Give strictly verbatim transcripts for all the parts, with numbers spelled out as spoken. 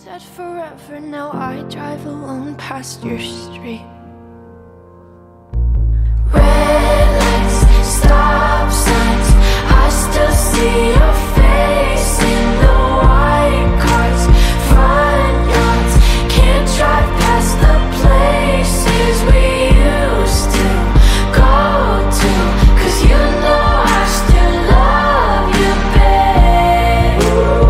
dead forever, now I drive alone past your street. Red lights, stop signs, I still see your face in the white cars, front yards, can't drive past the places we used to go to, 'cause you know I still love you, babe.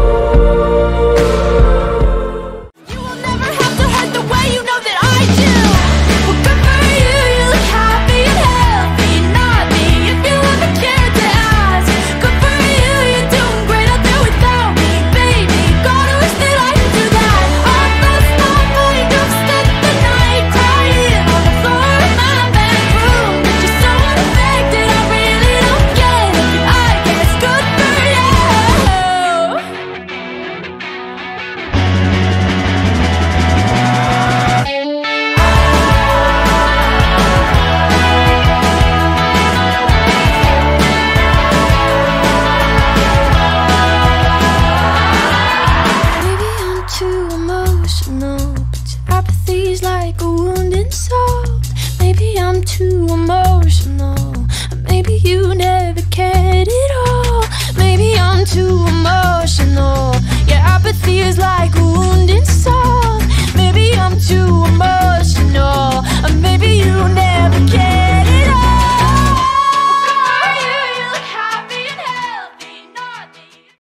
You will never have to hurt the way you know that I do. Well, good for you, you look happy and healthy, not me, if you ever cared to ask. Good for you, you're doing great out there without me, baby. God, I wish that I could do that. I lost my mind, I've spent the night crying on the floor of my bedroom, but you're so unaffected, I really don't get it. I guess good for you. Maybe I'm too emotional, but your apathy's like a wounded soul. Maybe I'm too emotional, or maybe you never cared at all. Maybe I'm too emotional, your apathy is like a wounded